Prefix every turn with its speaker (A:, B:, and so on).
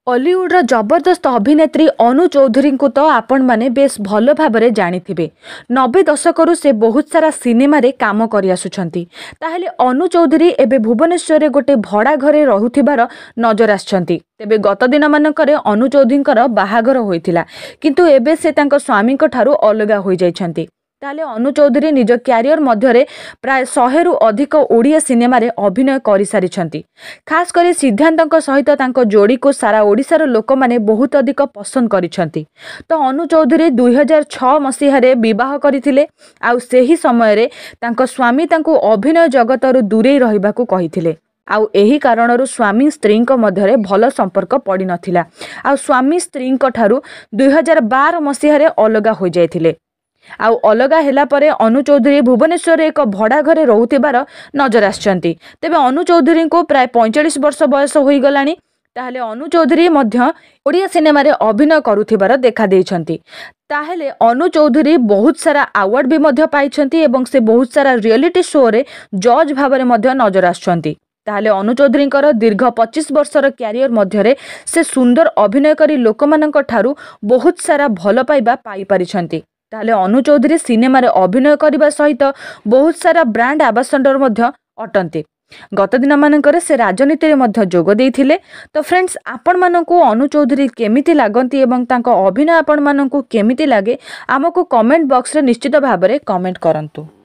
A: Hollywood जबरदस्त अभिनेत्री अनु चौधरी को तो आपण माने बेस भल भाव जानिथिबे। 90 दशक से बहुत सारा सिनेमा रे काम करि आसुछंती। ताहेले अनु चौधरी एबे भुवनेश्वर रे गोटे भड़ा घरे रहुथिबार नजर आछंती। तेबे गत दिन मानकरे अनु चौधरींकर बाहागर होइथिला, किंतु एबे से तांको स्वामीक ठारू अलगा होई जाइछंती। ताले अनु चौधरी निज क्यारियर मध्यरे प्राय 100 रु अधिक ओडिया सिनेमा रे अभिनय करि सारिछंती। खास करी सिद्धांतक सहित तांको जोड़ी को सारा ओडिसार लोक माने बहुत अधिक पसंद करिछंती। तो अनु चौधरी 2006 मसीहा रे विवाह करथिले। आउ सेही समय रे तांको स्वामी तांको अभिनय जगतरु दूरे रहिबाकू कहिथिले। आउ एही कारणरू स्वामी स्त्री मध्यरे भल संपर्क पड़ी नथिला। आउ स्वामी स्त्री ठारू 2012 मसीहा रे अलगा हो जाइथिले। आउ अलगा हेला परे अनु चौधरी भुवनेश्वर एक भड़ा घरे रहुथिबार नजर आछंती। तेबे अनु चौधरी को प्राय 45 वर्ष बयस होई गलानी। ताहले अनु चौधरी मध्य ओडिया सिनेमा रे अभिनय करुथिबार देखा देइछंती। ताहले अनु चौधरी बहुत सारा अवार्ड भी मध्य पाइछंती एवं से बहुत सारा रियलिटी शो रे जज भाबरे मध्य नजर आछंती। ताहले अनु चौधरींकर दीर्घ 25 वर्षर क्यारियर मध्यरे से सुंदर अभिनय करी लोकमानंक ठारू बहुत सारा भल पाइबा पाई पारिछंती। ताहले अनु चौधरी सिनेमा रे अभिनय करने सहित बहुत सारा ब्रांड आंबासाडर मध्य अटंती। गत दिन मानकरे से राजनीति रे मध्य जोग देइथिले। तो फ्रेंड्स, आपण मानकू अनु चौधरी केमिति लागंती एवं तांको अभिनय आपण मानकू केमिति लागे आमको कमेंट बॉक्स रे निश्चित भाबरे कमेंट करंतु।